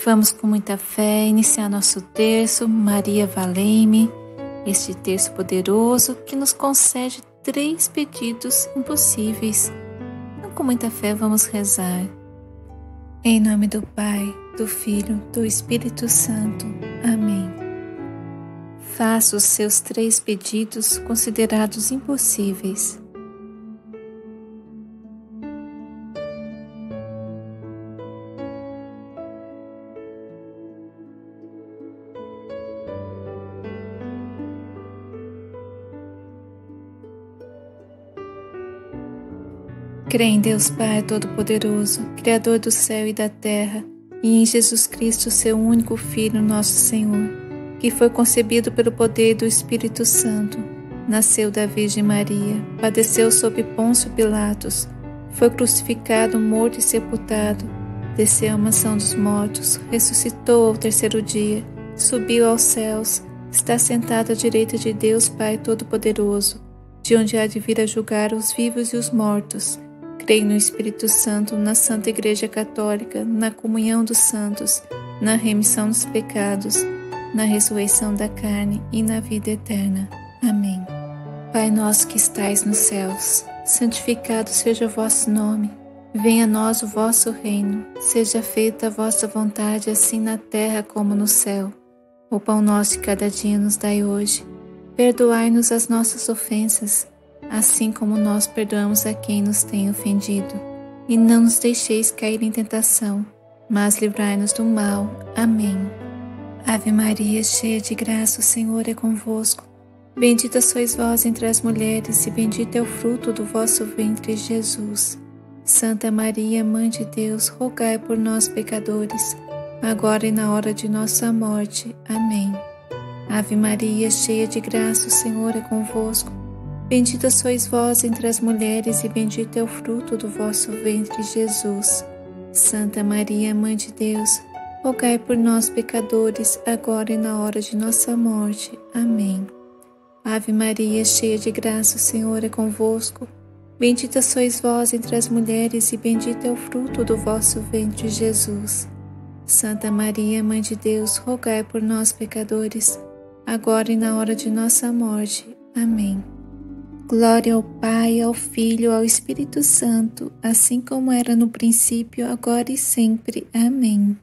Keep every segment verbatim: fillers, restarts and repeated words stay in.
Vamos com muita fé iniciar nosso terço, Maria valei-me, este terço poderoso que nos concede três pedidos impossíveis. Então, com muita fé vamos rezar. Em nome do Pai, do Filho, do Espírito Santo. Amém. Faça os seus três pedidos considerados impossíveis. Creio em Deus Pai Todo-Poderoso, Criador do céu e da terra, e em Jesus Cristo, seu único Filho, nosso Senhor, que foi concebido pelo poder do Espírito Santo, nasceu da Virgem Maria, padeceu sob Pôncio Pilatos, foi crucificado, morto e sepultado, desceu à mansão dos mortos, ressuscitou ao terceiro dia, subiu aos céus, está sentado à direita de Deus Pai Todo-Poderoso, de onde há de vir a julgar os vivos e os mortos. Creio no Espírito Santo, na Santa Igreja Católica, na comunhão dos santos, na remissão dos pecados, na ressurreição da carne e na vida eterna. Amém. Pai nosso que estais nos céus, santificado seja o vosso nome. Venha a nós o vosso reino. Seja feita a vossa vontade, assim na terra como no céu. O pão nosso de cada dia nos dai hoje. Perdoai-nos as nossas ofensas, assim como nós perdoamos a quem nos tem ofendido. E não nos deixeis cair em tentação, mas livrai-nos do mal. Amém. Ave Maria, cheia de graça, o Senhor é convosco. Bendita sois vós entre as mulheres, e bendito é o fruto do vosso ventre, Jesus. Santa Maria, Mãe de Deus, rogai por nós, pecadores, agora e na hora de nossa morte. Amém. Ave Maria, cheia de graça, o Senhor é convosco. Bendita sois vós entre as mulheres, e bendito é o fruto do vosso ventre, Jesus. Santa Maria, Mãe de Deus, rogai por nós, pecadores, agora e na hora de nossa morte. Amém. Ave Maria, cheia de graça, o Senhor é convosco. Bendita sois vós entre as mulheres, e bendito é o fruto do vosso ventre, Jesus. Santa Maria, Mãe de Deus, rogai por nós, pecadores, agora e na hora de nossa morte. Amém. Glória ao Pai, ao Filho, ao Espírito Santo, assim como era no princípio, agora e sempre. Amém.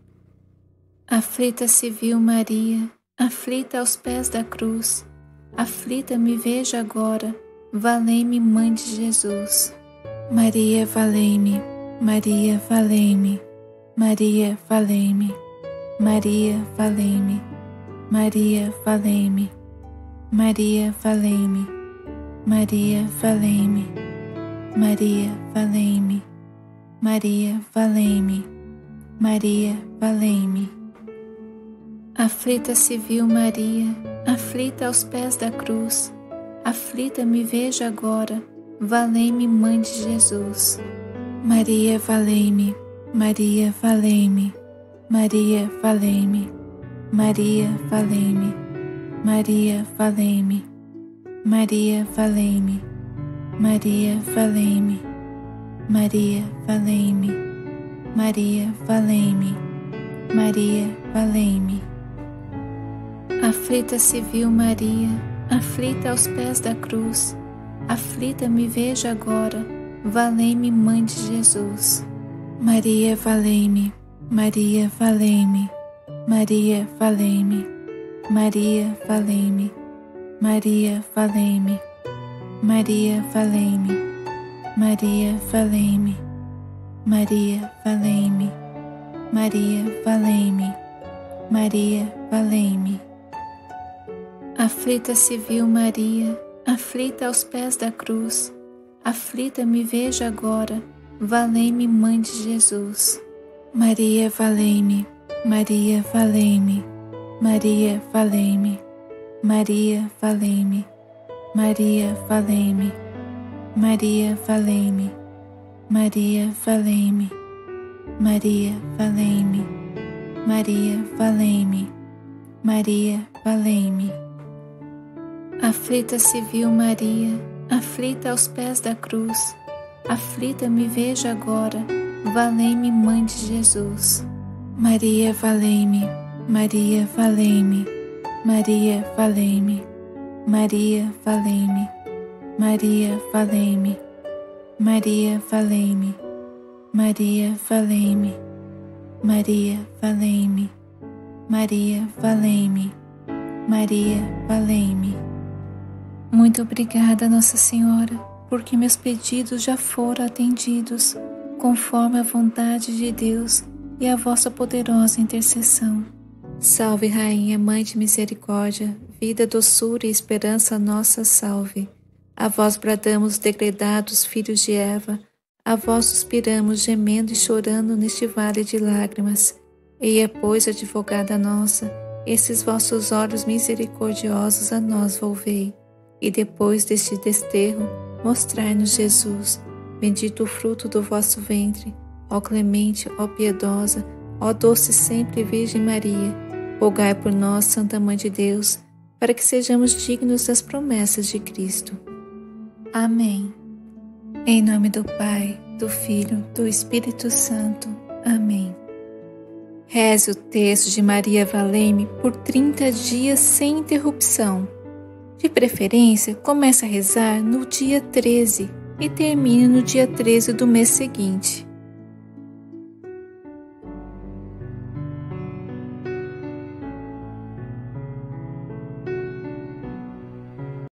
Aflita se viu Maria, aflita aos pés da cruz, aflita me vejo agora, valei-me, Mãe de Jesus. Maria, valei-me, Maria, valei-me, Maria, valei-me, Maria, valei-me, Maria, valei-me, Maria, valei-me, Maria, valei-me, Maria, valei-me, Maria, valei-me, Maria, valei-me. Aflita se viu Maria, aflita aos pés da cruz, aflita me vejo agora, valei-me, Mãe de Jesus. Maria, valei-me, Maria, valei-me, Maria, valei-me, Maria, valei-me, Maria, valei-me, Maria, valei-me, Maria, valei-me, Maria, valei-me, Maria, valei-me, Maria, valei-me. Aflita se viu Maria, aflita aos pés da cruz, aflita me vejo agora, valei-me, Mãe de Jesus. Maria, valei-me, Maria, valei-me, Maria, valei-me, Maria, valei-me, Maria, valei-me, Maria, valei-me, Maria, valei-me, Maria, valei-me, Maria, valei-me, Maria, valei-me. Aflita se viu Maria, aflita aos pés da cruz, aflita me vejo agora, valei-me, Mãe de Jesus. Maria, valei-me, Maria, valei-me, Maria, valei-me, Maria, valei-me, Maria, valei-me, Maria, valei-me, Maria, valei-me, Maria, valei-me, Maria, valei-me, Maria, valei-me. Aflita se viu Maria, aflita aos pés da cruz, aflita me vejo agora, valei-me, Mãe de Jesus. Maria, valei-me. Maria, valei-me. Maria, valei-me. Maria, valei-me. Maria, valei-me. Maria, valei-me. Maria, valei-me. Maria, valei-me. Maria, valei-me. Maria, valei-me. Muito obrigada, Nossa Senhora, porque meus pedidos já foram atendidos, conforme a vontade de Deus e a vossa poderosa intercessão. Salve, Rainha, Mãe de Misericórdia, vida, doçura e esperança nossa, salve. A vós bradamos, degredados filhos de Eva, a vós suspiramos, gemendo e chorando neste vale de lágrimas. Eia, pois, advogada nossa, esses vossos olhos misericordiosos a nós volvei, e depois deste desterro, mostrai-nos Jesus, bendito o fruto do vosso ventre, ó clemente, ó piedosa, ó doce sempre Virgem Maria, rogai por nós, Santa Mãe de Deus, para que sejamos dignos das promessas de Cristo. Amém. Em nome do Pai, do Filho, do Espírito Santo. Amém. Reze o texto de Maria Valei-me por trinta dias sem interrupção. De preferência, comece a rezar no dia treze e termine no dia treze do mês seguinte.